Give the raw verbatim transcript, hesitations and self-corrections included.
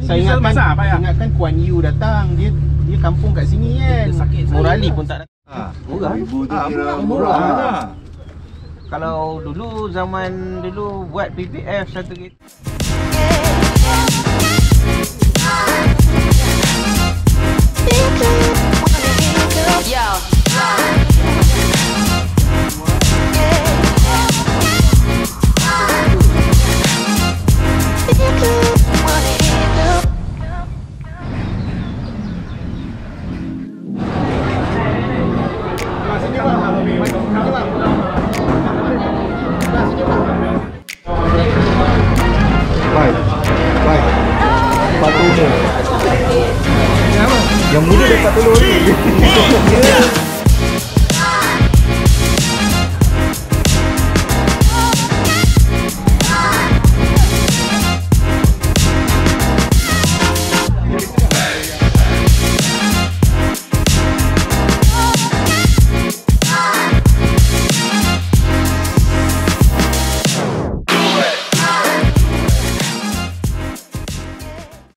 Saya ingatkan, ingatkan Kuan Yu datang. Dia dia kampung kat sini kan. Morali pun tak datang. Ha, Murah. Ibu tu Ah, kira murah. murah. murah. Ha. Kalau dulu zaman dulu buat P P F satu kereta. Yo.